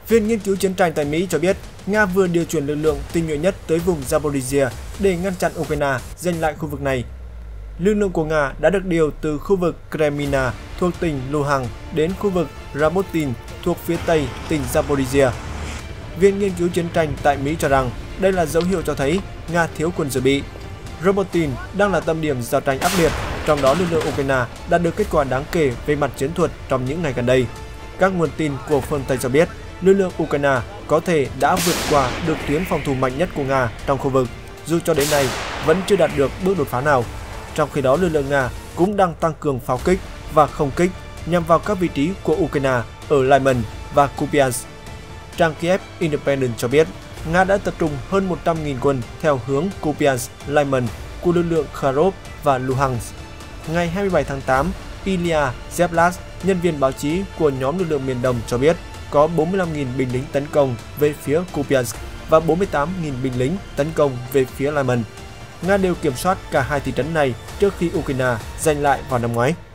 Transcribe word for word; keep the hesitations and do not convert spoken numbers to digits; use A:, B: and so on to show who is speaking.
A: Viện nghiên cứu chiến tranh tại Mỹ cho biết Nga vừa điều chuyển lực lượng tinh nhuệ nhất tới vùng Zaporizhia để ngăn chặn Ukraine giành lại khu vực này. Lực lượng của Nga đã được điều từ khu vực Kremina thuộc tỉnh Luhansk đến khu vực Rabotin thuộc phía tây tỉnh Zaporizhia. Viện nghiên cứu chiến tranh tại Mỹ cho rằng đây là dấu hiệu cho thấy Nga thiếu quân dự bị. Rabotin đang là tâm điểm giao tranh ác liệt, trong đó lực lượng Ukraine đạt được kết quả đáng kể về mặt chiến thuật trong những ngày gần đây. Các nguồn tin của phương Tây cho biết lực lượng Ukraine có thể đã vượt qua được tuyến phòng thủ mạnh nhất của Nga trong khu vực, dù cho đến nay vẫn chưa đạt được bước đột phá nào. Trong khi đó, lực lượng Nga cũng đang tăng cường pháo kích và không kích nhằm vào các vị trí của Ukraine ở Lyman và Kupiansk. Trang Kiev Independent cho biết Nga đã tập trung hơn một trăm nghìn quân theo hướng Kupiansk, Lyman của lực lượng Kharkov và Luhansk. Ngày hai mươi bảy tháng tám, Ilya Zeplas, nhân viên báo chí của nhóm lực lượng miền Đông cho biết có bốn mươi lăm nghìn binh lính tấn công về phía Kupiansk và bốn mươi tám nghìn binh lính tấn công về phía Lyman. Nga đều kiểm soát cả hai thị trấn này trước khi Ukraine giành lại vào năm ngoái.